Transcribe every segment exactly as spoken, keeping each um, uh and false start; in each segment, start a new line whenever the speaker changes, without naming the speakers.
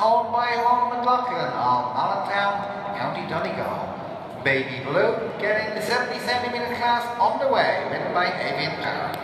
owned by Long McLaughlin of Allentown, County Donegal. Baby Blue getting the seventy centimeter class underway, ridden by Avian Power.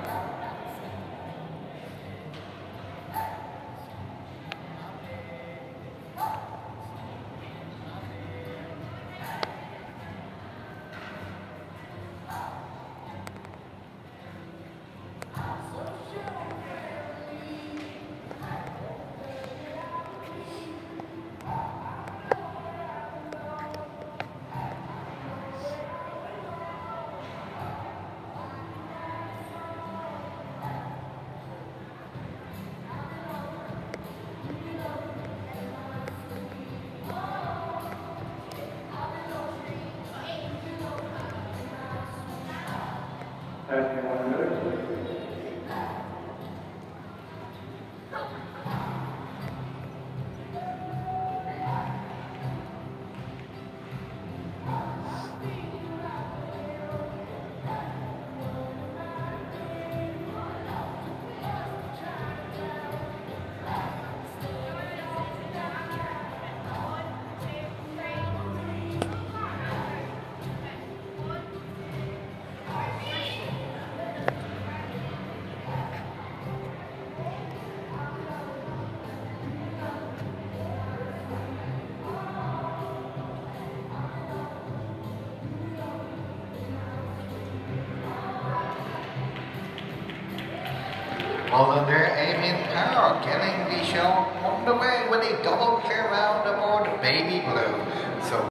All under Avian Power, getting the show underway with a double clear round aboard Baby Blue. So